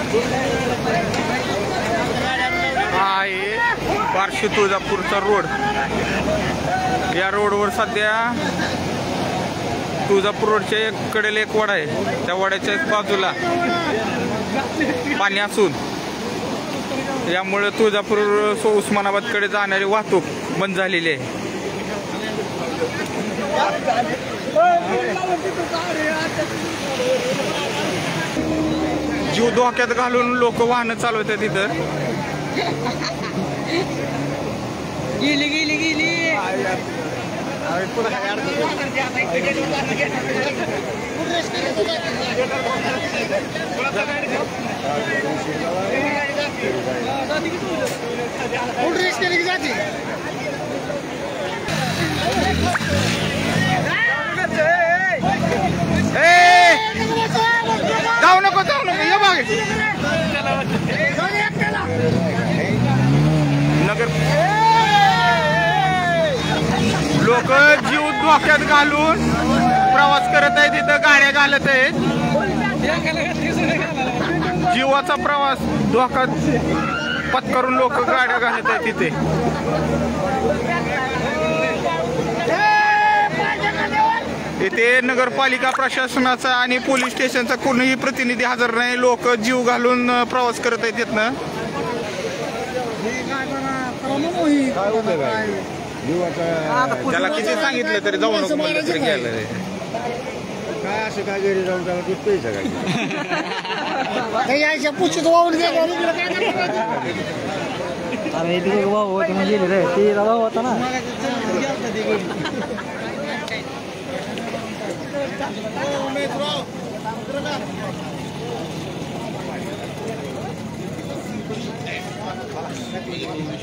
हा आहे बार्शी तुळजापूरचा रोड. या रोडवर सध्या तुळजापूर रोडच्या एक कडेला एक वडा आहे. त्या वड्याच्या एक बाजूला पाणी असून यामुळे तुळजापूर उस्मानाबादकडे जाणारी वाहतूक बंद झालेली आहे. जीव धोक्यात घालून लोक वाहनं चालवतात तिथं. गेली गेली गेली जाऊ नको जाऊ नको ये बघ. नगर लोक जीव धोक्यात घालून प्रवास करत आहेत. तिथं गाड्या घालत आहेत. जीवाचा प्रवास धोका पत्करून लोक गाड्या घालत आहेत तिथे. इथे नगरपालिका प्रशासनाचा आणि पोलीस स्टेशनचा कोणीही प्रतिनिधी हजर नाही. लोक जीव घालून प्रवास करत आहेत तिथनं. त्याला किती सांगितलं तरी जाऊ नको म्हणलं तरी गेलं रे. काय असं काय घरी जाऊन त्याला दूध प्यायचं काय यायच्या पुढची वाहून गेलो. अरे तिथे भाऊ होते म्हणजे रे ते भाऊ होता ना.